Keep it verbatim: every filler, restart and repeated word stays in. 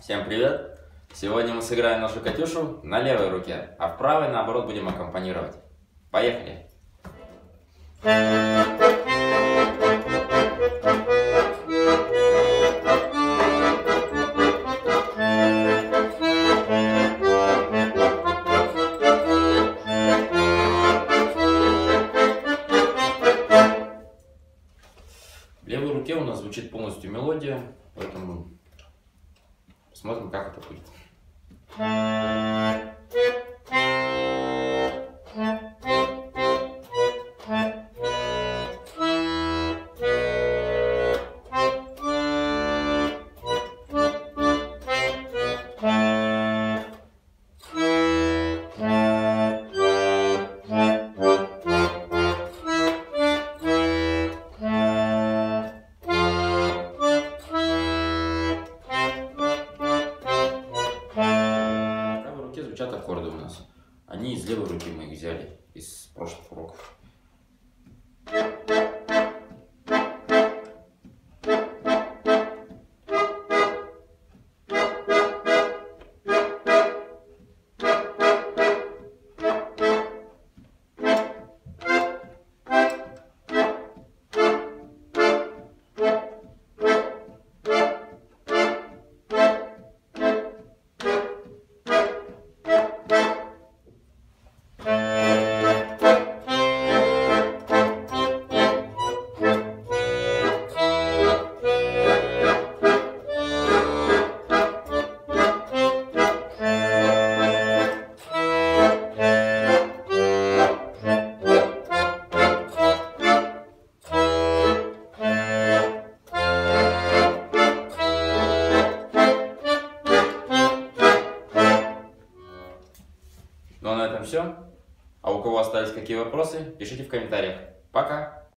Всем привет! Сегодня мы сыграем нашу Катюшу на левой руке, а в правой, наоборот, будем аккомпанировать. Поехали! В левой руке у нас звучит полностью мелодия, поэтому посмотрим, как это будет. Звучат аккорды у нас. Они из левой руки, мы их взяли из прошлых уроков. Ну а на этом все. А у кого остались какие вопросы, пишите в комментариях. Пока!